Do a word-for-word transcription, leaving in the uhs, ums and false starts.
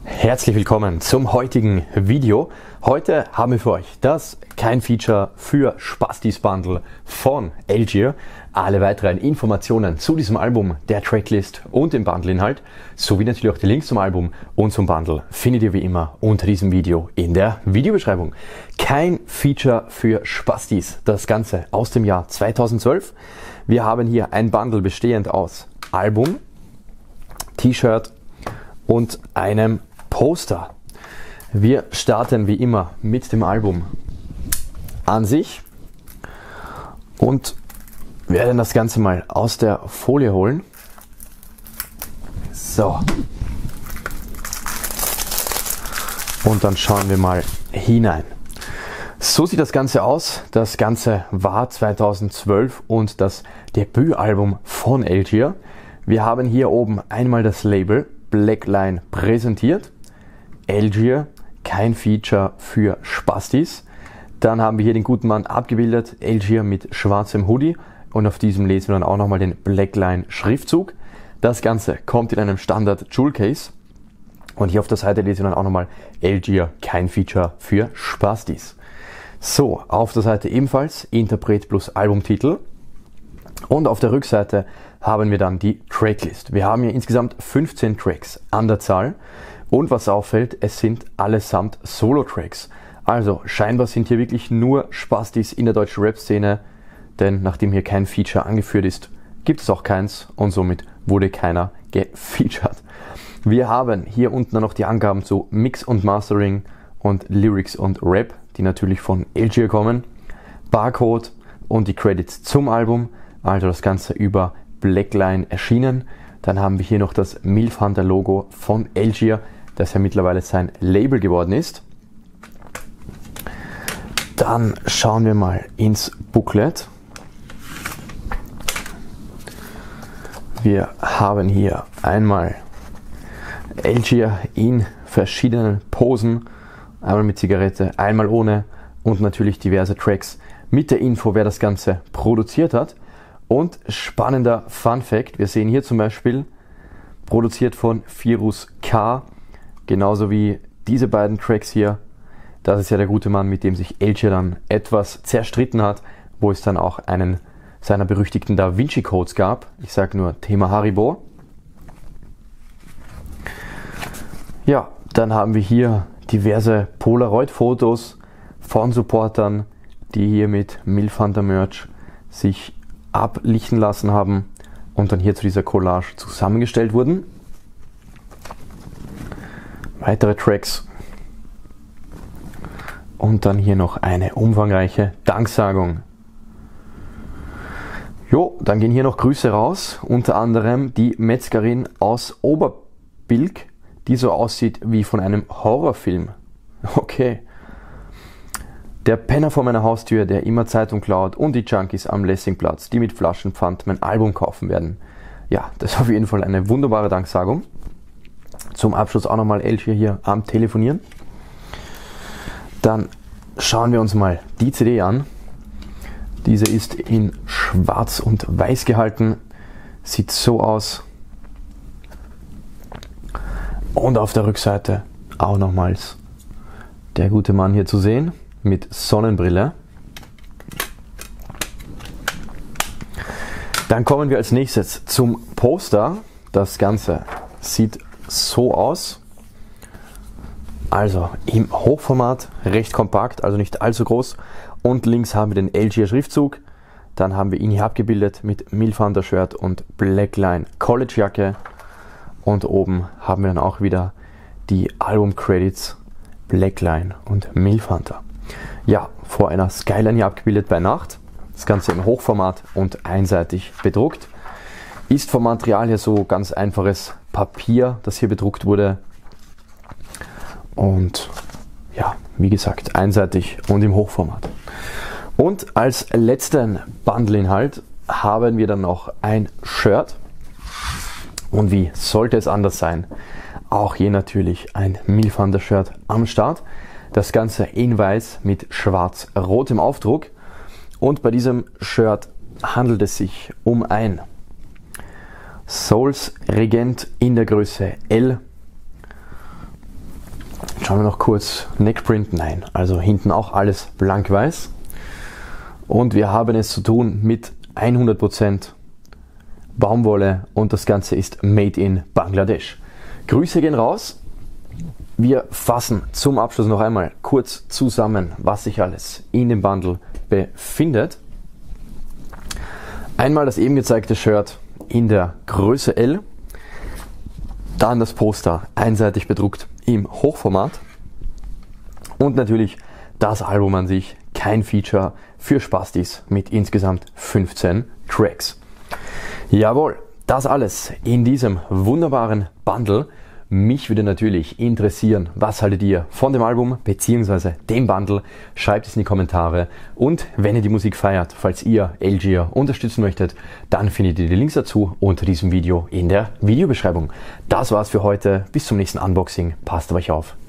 Herzlich willkommen zum heutigen Video. Heute haben wir für euch das Kein Feature für Spastis Bundle von Algier. Alle weiteren Informationen zu diesem Album, der Tracklist und dem Bundleinhalt, sowie natürlich auch die Links zum Album und zum Bundle findet ihr wie immer unter diesem Video in der Videobeschreibung. Kein Feature für Spastis, das Ganze aus dem Jahr zweitausendzwölf. Wir haben hier ein Bundle bestehend aus Album, T-Shirt und einem Poster. Wir starten wie immer mit dem Album an sich und werden das Ganze mal aus der Folie holen. So. Und dann schauen wir mal hinein. So sieht das Ganze aus. Das Ganze war zweitausendzwölf und das Debütalbum von Algier. Wir haben hier oben einmal das Label Blackline präsentiert. Algier, kein Feature für Spastis. Dann haben wir hier den guten Mann abgebildet, Algier mit schwarzem Hoodie, und auf diesem lesen wir dann auch nochmal den Blackline Schriftzug. Das Ganze kommt in einem Standard Jewel Case und hier auf der Seite lesen wir dann auch nochmal Algier, kein Feature für Spastis. So, auf der Seite ebenfalls Interpret plus Albumtitel und auf der Rückseite haben wir dann die Tracklist. Wir haben hier insgesamt fünfzehn Tracks an der Zahl. Und was auffällt, es sind allesamt Solo-Tracks. Also scheinbar sind hier wirklich nur Spastis in der deutschen Rap-Szene, denn nachdem hier kein Feature angeführt ist, gibt es auch keins und somit wurde keiner gefeatured. Wir haben hier unten dann noch die Angaben zu Mix und Mastering und Lyrics und Rap, die natürlich von Algier kommen, Barcode und die Credits zum Album, also das Ganze über Blackline erschienen. Dann haben wir hier noch das Milf Hunter Logo von Algier, das ja mittlerweile sein Label geworden ist. Dann schauen wir mal ins Booklet. Wir haben hier einmal Algier in verschiedenen Posen, einmal mit Zigarette, einmal ohne und natürlich diverse Tracks mit der Info, wer das Ganze produziert hat. Und spannender Fun Fact, wir sehen hier zum Beispiel produziert von Firuz K, genauso wie diese beiden Tracks hier. Das ist ja der gute Mann, mit dem sich Algier dann etwas zerstritten hat, wo es dann auch einen seiner berüchtigten Da Vinci Codes gab. Ich sage nur Thema Haribo. Ja, dann haben wir hier diverse Polaroid-Fotos von Supportern, die hier mit Milf Hunter Merch sich ablichten lassen haben und dann hier zu dieser Collage zusammengestellt wurden. Weitere Tracks und dann hier noch eine umfangreiche Danksagung. Jo, dann gehen hier noch Grüße raus, unter anderem die Metzgerin aus Oberbilk, die so aussieht wie von einem Horrorfilm. Okay. Der Penner vor meiner Haustür, der immer Zeitung klaut, und die Junkies am Lessingplatz, die mit Flaschenpfand mein Album kaufen werden. Ja, das ist auf jeden Fall eine wunderbare Danksagung. Zum Abschluss auch nochmal Algier hier am Telefonieren. Dann schauen wir uns mal die C D an. Diese ist in schwarz und weiß gehalten. Sieht so aus. Und auf der Rückseite auch nochmals der gute Mann hier zu sehen mit Sonnenbrille. Dann kommen wir als nächstes zum Poster. Das Ganze sieht so aus. Also im Hochformat, recht kompakt, also nicht allzu groß. Und links haben wir den Algier Schriftzug. Dann haben wir ihn hier abgebildet mit Milf Hunter Shirt und Blackline College Jacke. Und oben haben wir dann auch wieder die Album Credits Blackline und Milf Hunter. Ja, vor einer Skyline hier abgebildet bei Nacht. Das Ganze im Hochformat und einseitig bedruckt. Ist vom Material her so ganz einfaches Papier, das hier bedruckt wurde. Und ja, wie gesagt, einseitig und im Hochformat. Und als letzten Bundleinhalt haben wir dann noch ein Shirt. Und wie sollte es anders sein? Auch hier natürlich ein Milf Hunter Shirt am Start. Das Ganze in weiß mit schwarz-rotem Aufdruck. Und bei diesem Shirt handelt es sich um ein Souls Regent in der Größe L. schauen wir noch kurz. Neckprint, nein. Also hinten auch alles blank weiß. Und wir haben es zu tun mit hundert Prozent Baumwolle und das Ganze ist made in Bangladesch. Grüße gehen raus. Wir fassen zum Abschluss noch einmal kurz zusammen, was sich alles in dem Bundle befindet. Einmal das eben gezeigte Shirt in der Größe L. Dann das Poster einseitig bedruckt im Hochformat. Und natürlich das Album an sich, kein Feature für Spastis mit insgesamt fünfzehn Tracks. Jawohl, das alles in diesem wunderbaren Bundle. Mich würde natürlich interessieren, was haltet ihr von dem Album bzw. dem Bundle? Schreibt es in die Kommentare. Und wenn ihr die Musik feiert, falls ihr Elgier unterstützen möchtet, dann findet ihr die Links dazu unter diesem Video in der Videobeschreibung. Das war's für heute. Bis zum nächsten Unboxing. Passt auf euch auf.